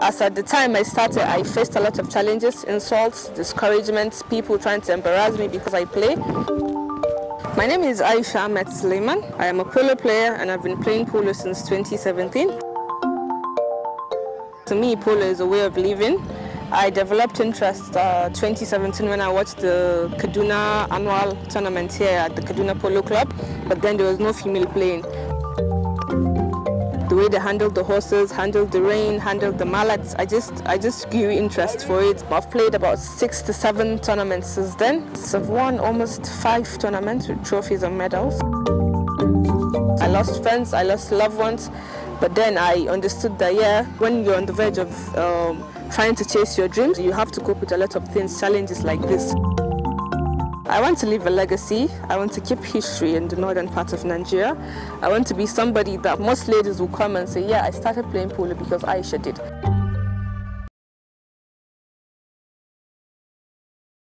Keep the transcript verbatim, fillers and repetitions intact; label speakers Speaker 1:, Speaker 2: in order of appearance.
Speaker 1: As at the time I started, I faced a lot of challenges, insults, discouragements, people trying to embarrass me because I play. My name is Aisha Ahmed Suleiman. I am a polo player and I've been playing polo since twenty seventeen. To me, polo is a way of living. I developed interest uh, twenty seventeen when I watched the Kaduna annual tournament here at the Kaduna Polo Club, but then there was no female playing. The way they handled the horses, handled the rein, handled the mallets, I just, I just grew interest for it. I've played about six to seven tournaments since then. I've won almost five tournaments with trophies and medals. I lost friends, I lost loved ones, but then I understood that, yeah, when you're on the verge of um, trying to chase your dreams, you have to cope with a lot of things, challenges like this. I want to leave a legacy. I want to keep history in the northern part of Nigeria. I want to be somebody that most ladies will come and say, yeah, I started playing polo because Aisha did.